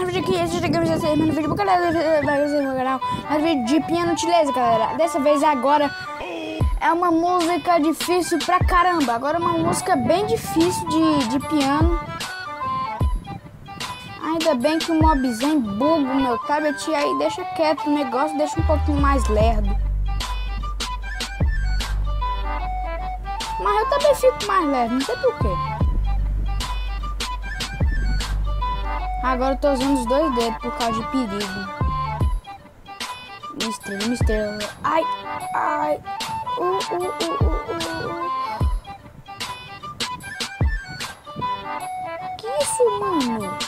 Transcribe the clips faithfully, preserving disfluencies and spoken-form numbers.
vídeo aqui, esse chegamos a ser no vídeo, galera, no canal, mais vídeo de piano utileza, galera. Dessa vez agora é uma música difícil pra caramba. Agora é uma música bem difícil de, de piano. Ainda bem que o mobzinho buga o meu tablet e aí deixa quieto o negócio, deixa um pouquinho mais lerdo. Mas eu também fico mais lerdo, não sei porquê. Agora eu tô usando os dois dedos por causa de perigo. Uma estrela, uma estrela. Ai, ai. Uh, uh, uh, uh, uh. Que isso, mano?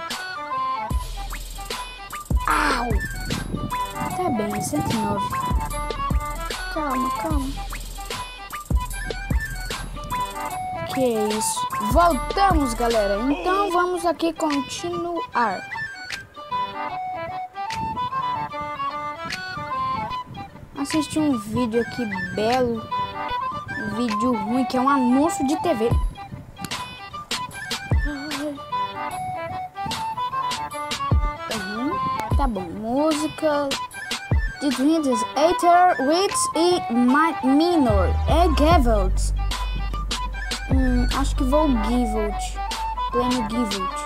Au! Tá bem, cento e nove. Calma, calma. Que é isso? Voltamos, galera. Então vamos aqui continuar. Assisti um vídeo aqui belo. Um vídeo ruim que é um anúncio de T V. Uhum. Tá bom. Música de Dreams, Ether, Wits e Minor. É Gavolt. Hum, acho que vou Givolt. Pleno Givolt.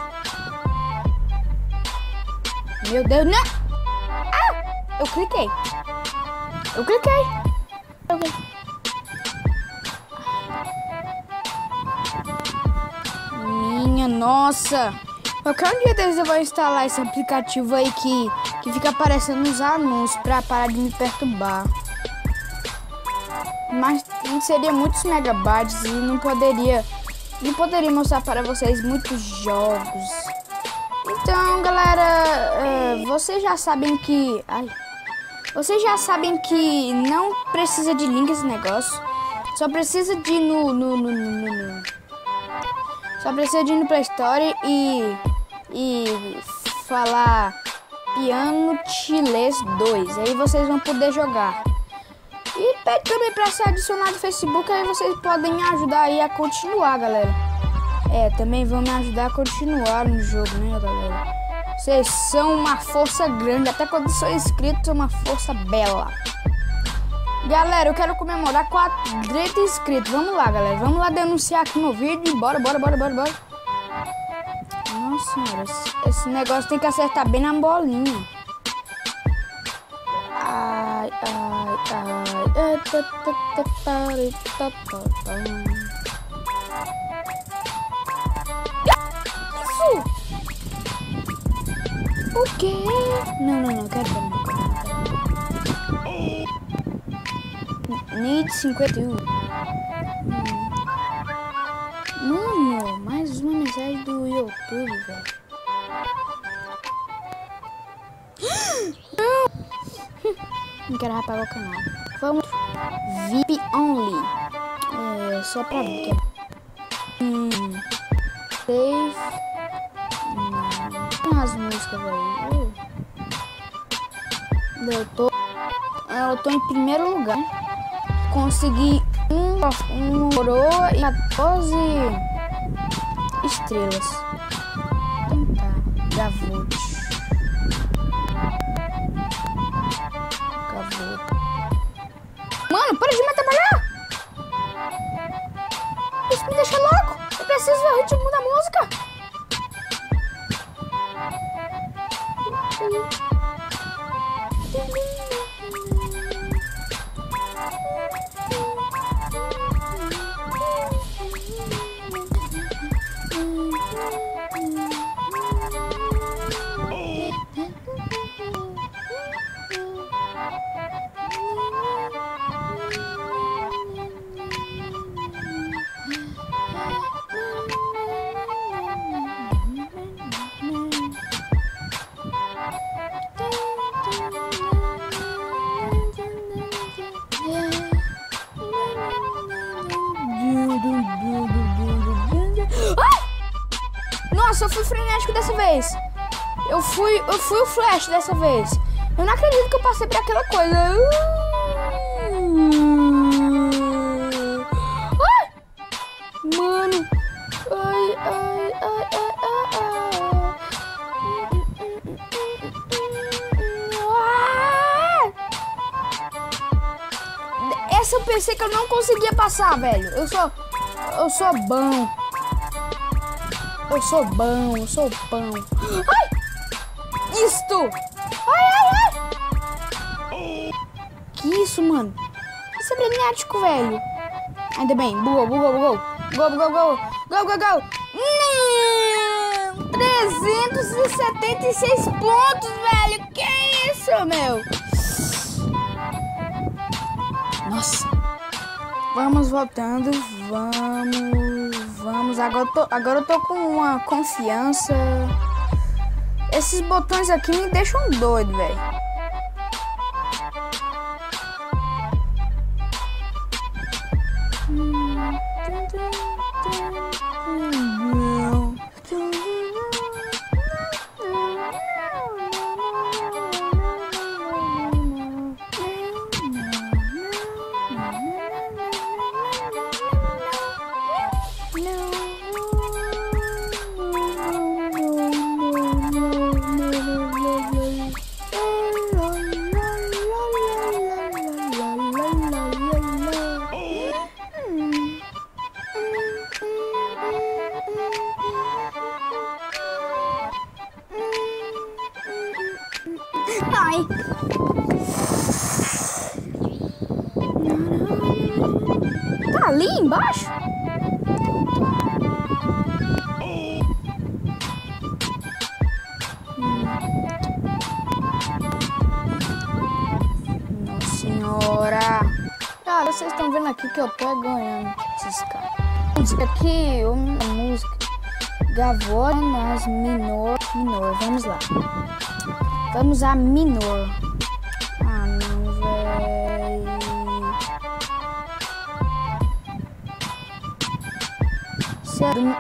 Meu Deus, não! Ah! Eu cliquei. Eu cliquei. Eu cliquei. Minha nossa. Qualquer dia deles eu vou instalar esse aplicativo aí que, que fica aparecendo nos anúncios pra parar de me perturbar. Mas seria muitos megabytes e não poderia não poderia mostrar para vocês muitos jogos. Então, galera, uh, vocês já sabem que ai, vocês já sabem que não precisa de link esse negócio. Só precisa de ir no, no, no, no, no só precisa de ir no Play Store e e falar Piano Utileza dois. Aí vocês vão poder jogar. E pede também para ser adicionado no Facebook, aí vocês podem me ajudar aí a continuar, galera. É, também vão me ajudar a continuar no jogo, né, galera? Vocês são uma força grande, até quando sou inscrito, são uma força bela. Galera, eu quero comemorar quadraenta inscritos. Vamos lá, galera. Vamos lá denunciar aqui no vídeo. Bora, bora, bora, bora, bora. Nossa senhora, esse, esse negócio tem que acertar bem na bolinha. Ai, ai, ai. Isso? O quê? Não, não, não, quero não. Need cinquenta e um. Mano, mais uma mensagem do YouTube, velho. Não quero apagar o canal. Vamos. V I P only. É só pra ver que é. Hum. Save. Hum. As músicas, velho. Eu tô. Eu tô em primeiro lugar. Consegui um, um coroa e quatorze estrelas. Então tá. Gavolt. Mano, para de me atrapalhar! Isso me deixa louco! Eu preciso ver o ritmo da música! Nossa, eu fui frenético dessa vez. Eu fui, eu fui o Flash dessa vez. Eu não acredito que eu passei por aquela coisa. Ai! Mano. Ai, ai, ai, ai, ai, ai. Essa eu pensei que eu não conseguia passar, velho. Eu sou... Eu sou bom. Eu sou bom, eu sou bom. Ai! Isto! Ai, ai, ai! Que isso, mano? Isso é frenético, velho. Ainda bem. Bugou, bugou, bugou. Bugou, bugou, bugou. Go, go, go. Hum, trezentos e setenta e seis pontos, velho. Que isso, meu? Nossa. Vamos voltando. Vamos. Vamos. Agora eu tô, agora eu tô com uma confiança. Esses botões aqui me deixam doido, velho. Ai. Tá ali embaixo? Nossa senhora. Cara, vocês estão vendo aqui que eu tô ganhando esses caras. Música aqui, uma música. Gavonas minor. Minor, vamos lá. Vamos a minor. Ah, não, véi. Sério?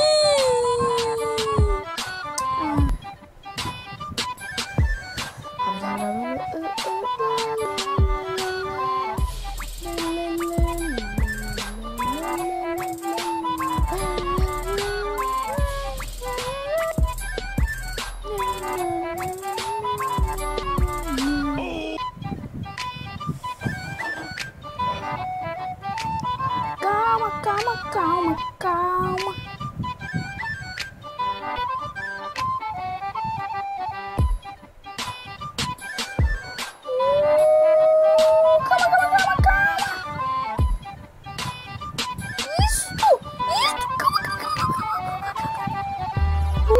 Calma, calma, calma, calma. Uh, calma, calma, calma, calma. Isso, isso, calma, calma, calma, calma, calma.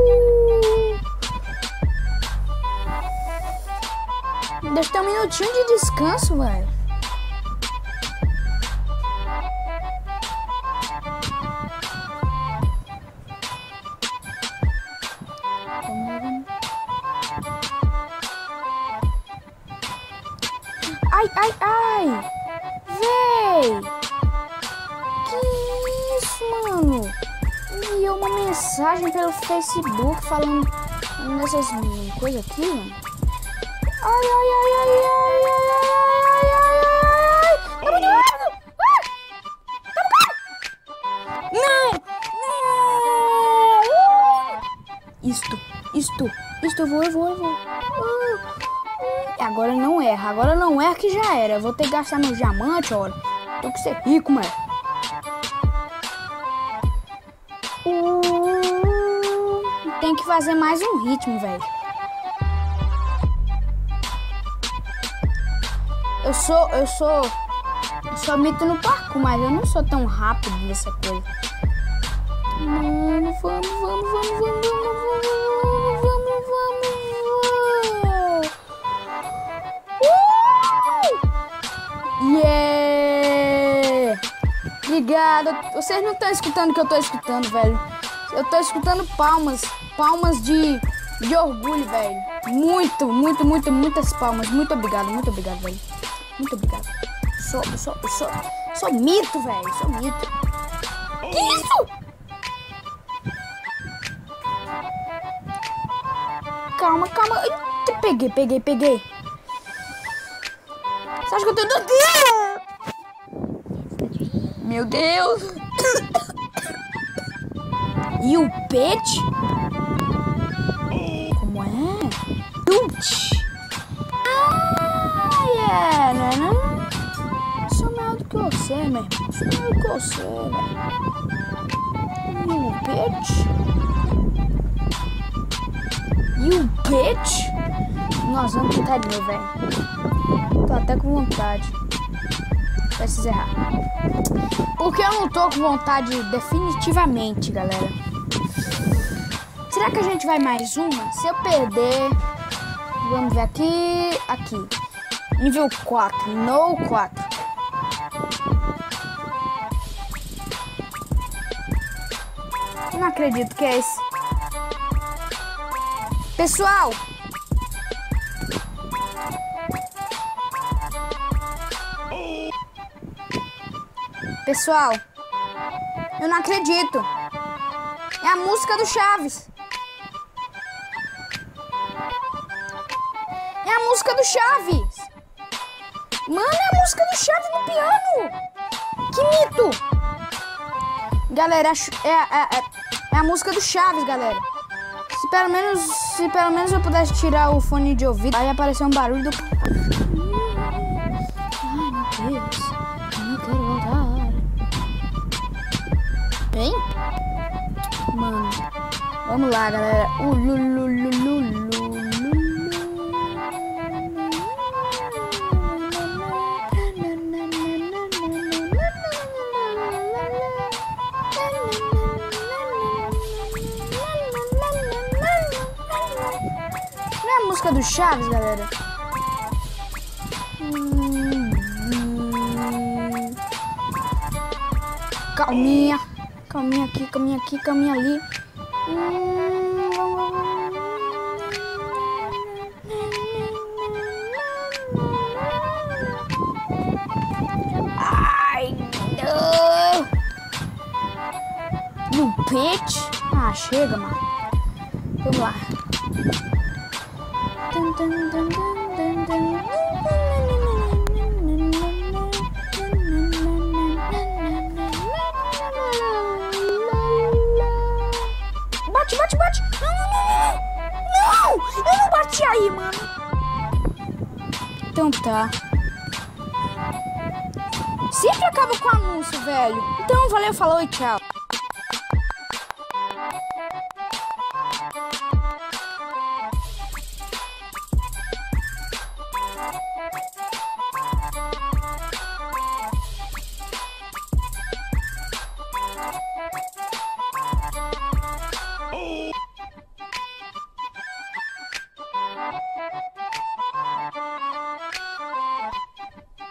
Uh. Deixa eu ter um minutinho de descanso, velho. Ai, ai, ai! Véi! Que isso, mano? Enviou uma mensagem pelo Facebook falando nessas coisas aqui, mano. Ai, ai, ai, ai, ai, ai, ai, ai, ai, ai, ai! Tá muito rápido! Ah! Tá muito... Não! Não! Isto, isto, isto, eu vou, eu vou, eu vou. Uh. Agora não erra, agora não erra que já era. Eu vou ter que gastar meu diamante, olha. Tô que ser rico, mano. Uh, tem que fazer mais um ritmo, velho. Eu sou, eu sou, eu sou mito no parkour, mas eu não sou tão rápido nessa coisa. Mano, vamos, vamos, vamos, vamos, vamos, vamos, vamos, vamos. Yeah! Obrigada. Vocês não estão escutando o que eu tô escutando, velho. Eu tô escutando palmas. Palmas de, de orgulho, velho. Muito, muito, muito, muitas palmas. Muito obrigado, muito obrigado, velho. Muito obrigado. Sou, sou, sou, sou mito, velho. Sou mito. Que isso? Calma, calma. Eita, peguei, peguei, peguei. Você acha que eu tô doido? Meu Deus! E o pet? Como é? Put! Ah, yeah! Não, não. Sou coceira, meu irmão. Isso não é coceira. You bitch. You bitch. Nossa, vamos tentar de novo, velho. Tô até com vontade. Precisa errar. Porque eu não tô com vontade definitivamente, galera. Será que a gente vai mais uma? Se eu perder... Vamos ver aqui... Aqui. Nível quatro. No quatro. Eu não acredito que é esse. Pessoal! Pessoal! Eu não acredito. É a música do Chaves. É a música do Chaves. Mano, é a música do Chaves no piano. Que mito. Galera, é, é, é, é a música do Chaves, galera. Se pelo menos, se pelo menos eu pudesse tirar o fone de ouvido, aí apareceu um barulho do... Ai, meu Deus. Eu não quero voltar. Hein? Mano, vamos lá, galera. Uh, lu, lu, lu, lu, lu, lu. Não é a música do Chaves, galera? Hum, hum. Calminha. Calminha aqui, calminha aqui, calminha ali. Ai, não. No pitch? Ah, chega, mano. Vamos lá. Bate, bate, bate. Não, não, não, não. Não, eu não bati aí, mano. Então tá. Sempre acaba com o anúncio, velho. Então, valeu, falou e tchau.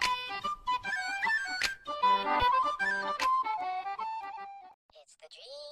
It's the dream.